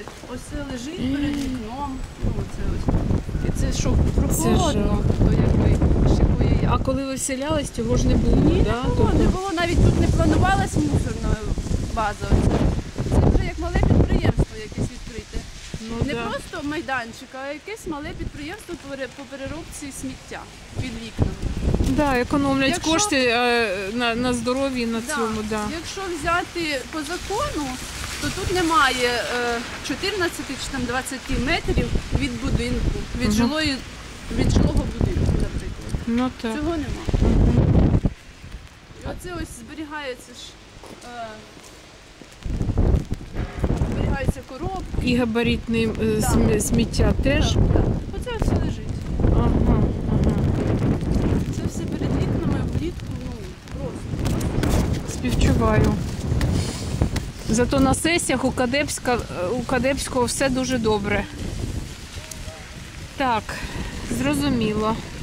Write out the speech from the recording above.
Ось це лежить перед вікном. Ну, це ось. І це що, прохолодно, то якби шикує. А коли ви вселялись, цього ж не було, Ні, да? не було, не було. Навіть тут не планувалась мусорна база. Це вже як мале підприємство якесь відкрите. Ну, Не да. просто майданчик, а якесь мале підприємство по переробці сміття під вікнами. Да, економлять Якщо- кошти на здоров'ї на цьому, да. Якщо взяти по закону, то тут немає 14 чи там 20 метрів від будинку, від жилого будинку, наприклад. Ну так. Цього нема. І оце ось зберігається ж. Зберігаються коробки. І габаритне Да. сміття теж. Так, так. Оце все лежить. Ага, ага. Це все перед вікнами влітку, ну просто. Співчуваю. Зато на сесіях у Кадебського все дуже добре. Так, зрозуміло.